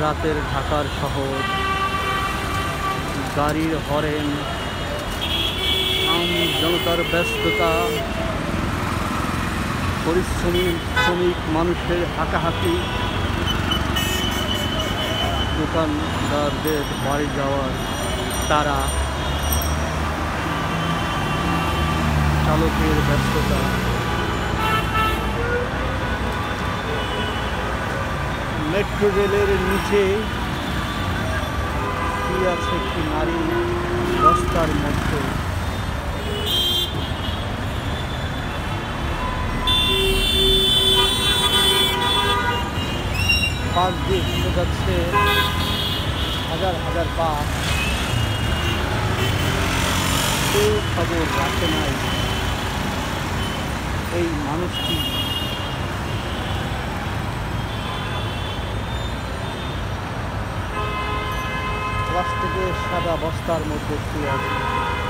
রাতের ঢাকার শহর, গাড়ির হরেন, আম জনতার ব্যস্ততা, পরিশ্রমী শ্রমিক মানুষের হাঁকাহাঁকি, দোকানদারদের বাড়ি যাওয়ার তারা, চালকের ব্যস্ততা, মেট্রো রেলের নিচে শুয়ে আছে একটি নারী বস্তার মধ্যে। পাশ দিয়ে হেঁটে যাচ্ছে হাজার হাজার পা, কেউ খবর রাখে নাই এই মানুষটি প্লাস্টিকের সাদা বস্তার মধ্যে শুয়ে আছে।